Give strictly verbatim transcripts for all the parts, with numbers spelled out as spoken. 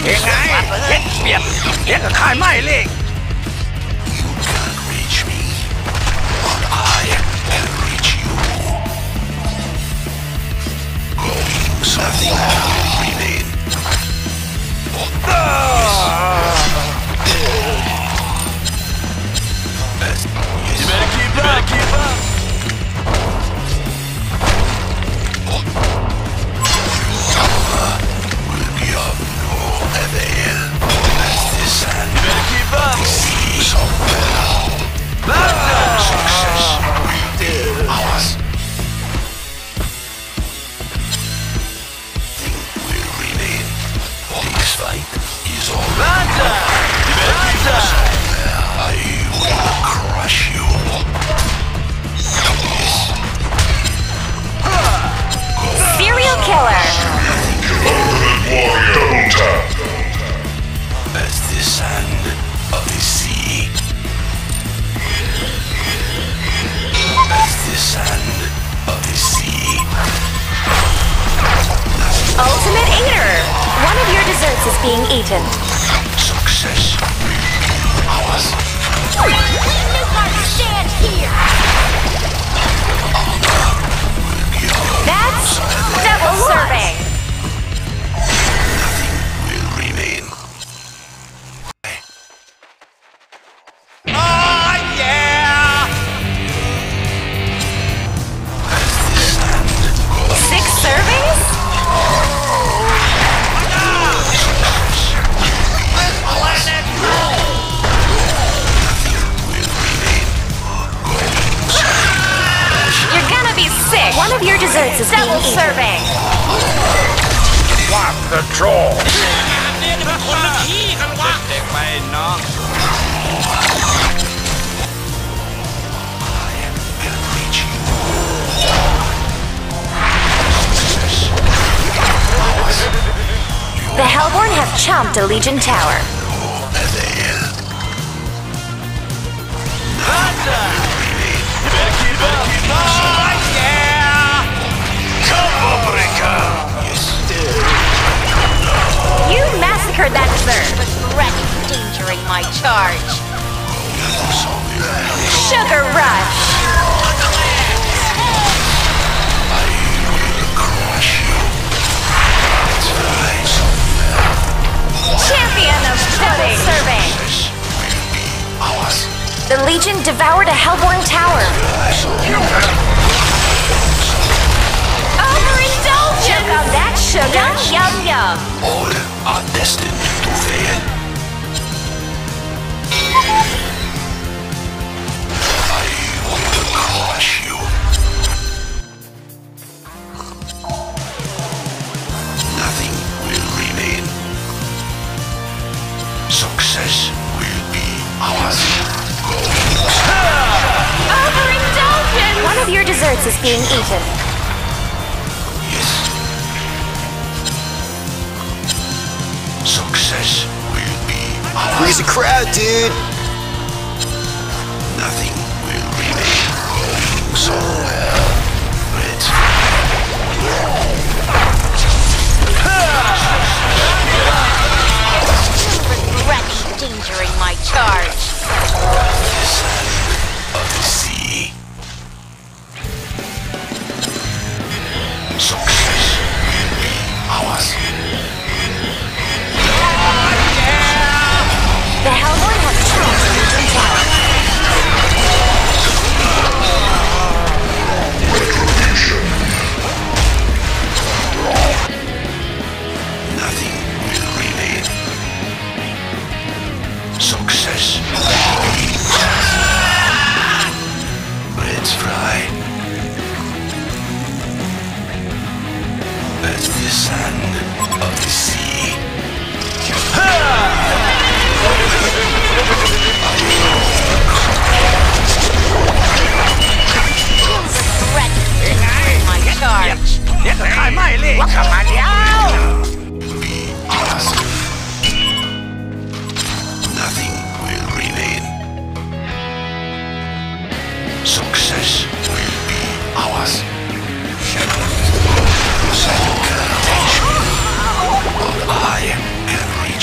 ยังไงเฮ็ดเปรียบเฮ็ดกับขายไม้เล็ก You can't reach me, but I can reach you. Nothing will remain. You better keep up, keep up. Will be of no avail as this hand. You better keep up. Somewhere. Success will be ours. Thing will remain. This fight is all. Ranta! You better keep up. Somewhere I will crush you. Serial killer. Double tap. As the sand of the sea. As the sand of the sea. Ultimate Eater. One of your desserts is being eaten. Success will be ours. Stand here. That's double serving. Nothing will remain. Oh yeah As the sand of Six servings? You're gonna be sick. One of your desserts is double being serving. Walk the troll เนี่ยนี่มันคนละที่กันวะเด็กไปน้อง can reach you. The Hellborn have chomped a Legion tower. Avail. Ranta! You better keep up. Oh yeah Paprika. Yes. You massacred that dessert. Regret endangering my charge. Sugar Rush. Crush you. Champion of double serving. This will be ours. The Legion devoured a Hellborn tower. Overindulgence. Check on that sugar. Yum yum. All are destined to fail. I will crush you. Nothing will remain. Success will be ours. Overindulgence. One of your desserts is being eaten. Yes. Success will be ours. Raise a crowd, dude. Nothing will remain. Somewhere. Let's Regret endangering my charge. the sand of the sea. Success will be ours. The Hellborn have chomped a Legion tower. Nothing will remain. Success will be ours. Let's fly. As the sand of the sea. Regret endangering my charge. เฮ็ดกับขายไม้เล็กกลับมาแล้ว Be ours. Nothing will remain. Success will be ours. But I can reach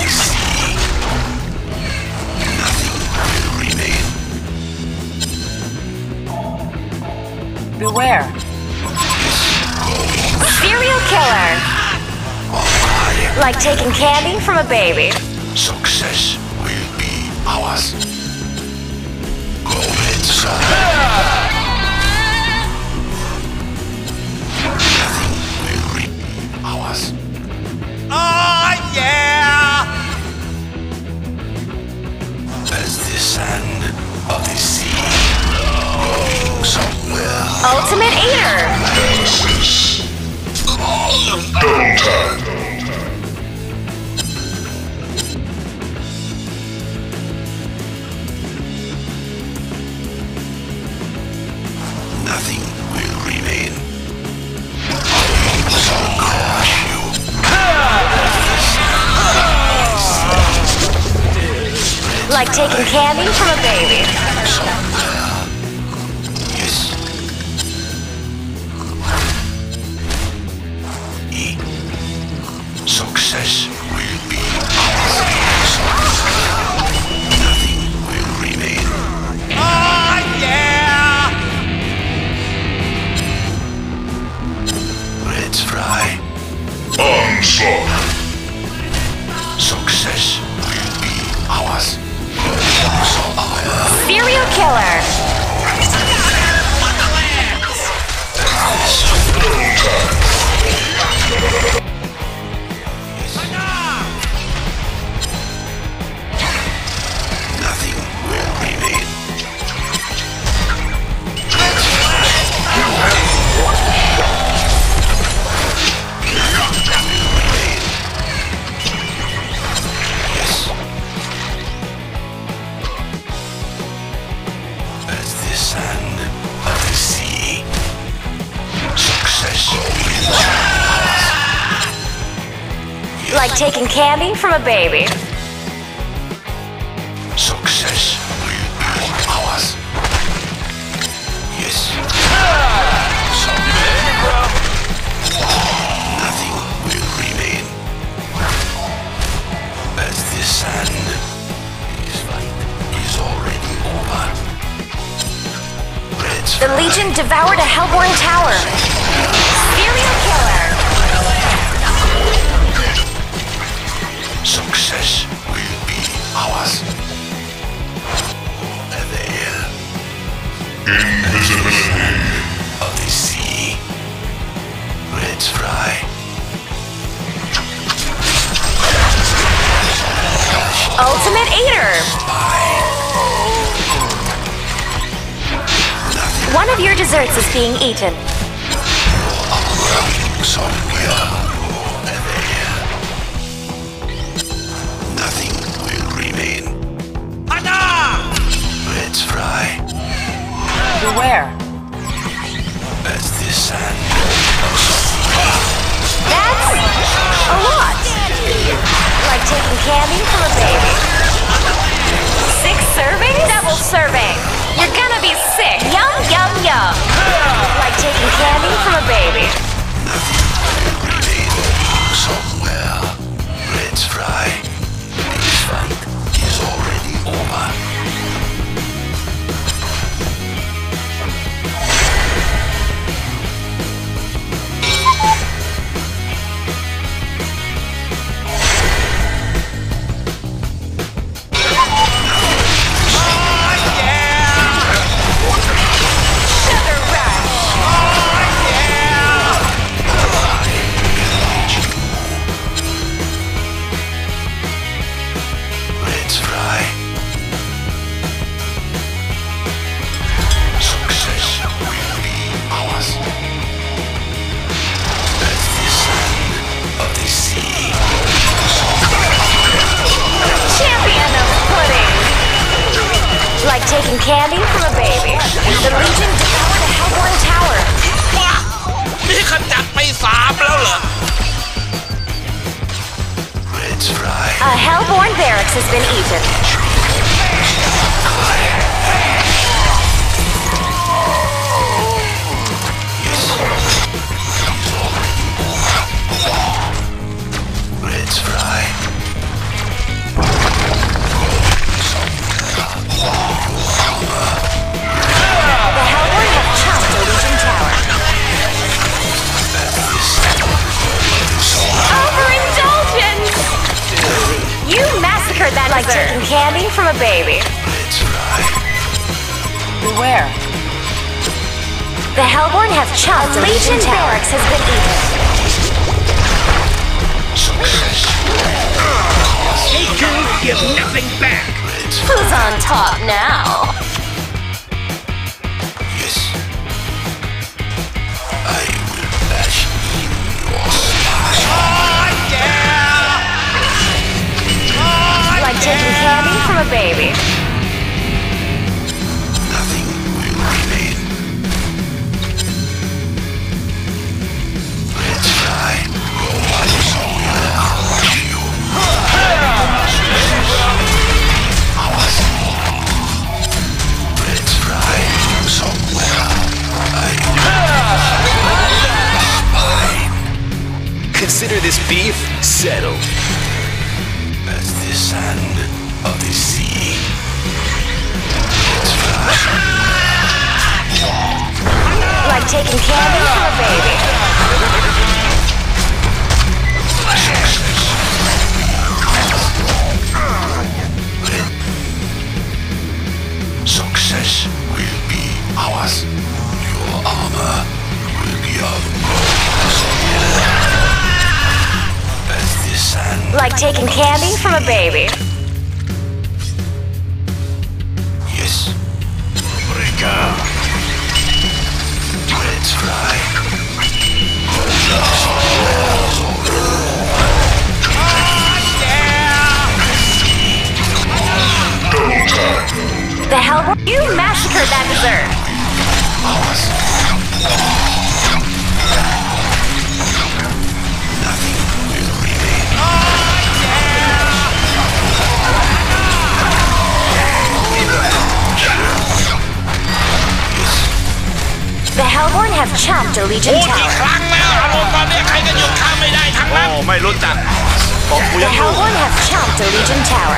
the sea. Nothing will remain. Beware. Serial killer. Like taking candy from a baby. Success will be ours. Go inside. Nothing will be ours. Oh, yeah! As the sand of the sea, going somewhere. Ultimate Eater. Nothing will remain. I shall crush you. Like taking candy from a baby. Somewhere. Yes. E. Success will be ours. Nothing will remain. Oh, yeah! Let's fly. Success will be ours. Serial killer. Nothing will remain. As the sand of the sea, success will be ours. Like taking candy from a baby. Success will be ours. Yes. Nothing will remain. As the sand, this fight is already over. Let's The Legion devoured a Hellborn tower. Serial killer. Success will be ours. Over there. Invisibility of the sea. Let's fly. Ultimate Eater. One of your desserts is being eaten. Somewhere over there. Nothing will remain. Hana! Let's fly. Beware. As the sand. That's a lot. Like taking candy from a baby. Six servings? Double serving. You're gonna be sick. Yum, yum, yum. Like taking candy from a baby. Nothing will remain. Somewhere. Let's fly. This fight is already over. Sugar rush. Let's fly. Success will be ours. As the sand of the sea. Champion of pudding. Like taking candy from a baby. The Legion devoured a Hellborn tower. ว้านี่ขจัดไปสามแล้วเหรอ Let's fly. A Hellborn barracks has been eaten. Let's fly. Like taking candy from a baby. Let's ride. Beware. The Hellborn have chopped a Legion barracks has been eaten. Success. Taken, give nothing back. Let's Who's on top now? Yes. I will bash in your spine. Oh, yeah! Oh, Like taking candy from a baby. Nothing will remain. Let's try. Let's try somewhere. Consider this beef settled. As the sand of the sea. Like taking candy from a baby. Success will be ours. Your armor will be of as the sand. Like taking candy from a baby. Yes. Breaker. Let's ride. The Hellborn, you massacred that dessert. Nothing will remain. The Hellborn have chopped a Legion พูดกี่ tower. ครั้งแล้วอารมณ์ตอนนี้ใครก็หยุดข้ามไม่ได้ทั้งนั้นโอ้ไม่รู้จักผมกู The ยังอยู่ Hellborn have chopped a Legion tower.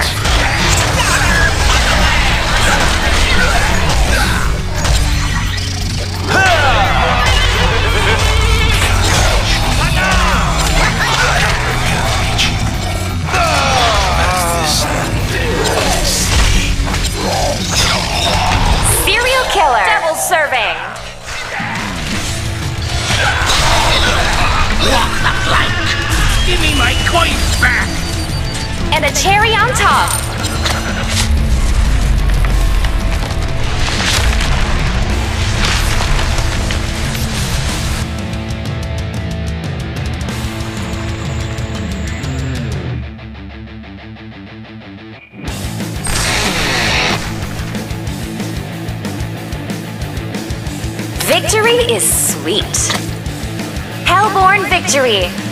Serial killer. Double serving. Walk the plank. Give me my coins back. And a cherry on top. Victory is sweet. Hellborn victory.